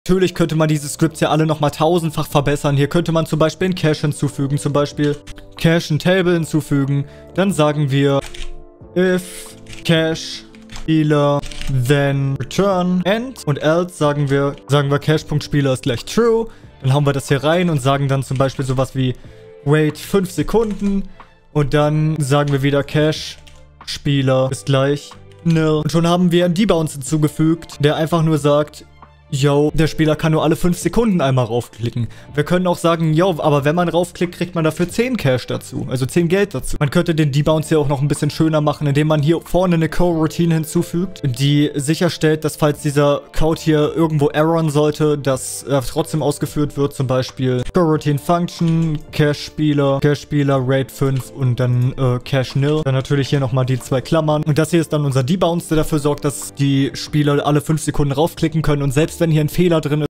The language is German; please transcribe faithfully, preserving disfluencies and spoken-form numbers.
Natürlich könnte man diese Scripts ja alle nochmal tausendfach verbessern. Hier könnte man zum Beispiel einen Cache hinzufügen, zum Beispiel Cache and Table hinzufügen. Dann sagen wir if Cache Spieler then return end und else sagen wir, sagen wir Cache.Spieler ist gleich true. Dann hauen wir das hier rein und sagen dann zum Beispiel sowas wie wait fünf Sekunden und dann sagen wir wieder Cache Spieler ist gleich nil. Und schon haben wir einen Debounce hinzugefügt, der einfach nur sagt, yo, der Spieler kann nur alle fünf Sekunden einmal raufklicken. Wir können auch sagen, yo, aber wenn man raufklickt, kriegt man dafür zehn Cash dazu. Also zehn Geld dazu. Man könnte den Debounce hier auch noch ein bisschen schöner machen, indem man hier vorne eine Coroutine hinzufügt, die sicherstellt, dass falls dieser Code hier irgendwo erroren sollte, dass er trotzdem ausgeführt wird. Zum Beispiel Coroutine Function, Cache-Spieler, Cache-Spieler, Rate fünf und dann äh, Cache nil. Dann natürlich hier nochmal die zwei Klammern. Und das hier ist dann unser Debounce, der dafür sorgt, dass die Spieler alle fünf Sekunden raufklicken können. Und selbst wenn hier ein Fehler drin ist,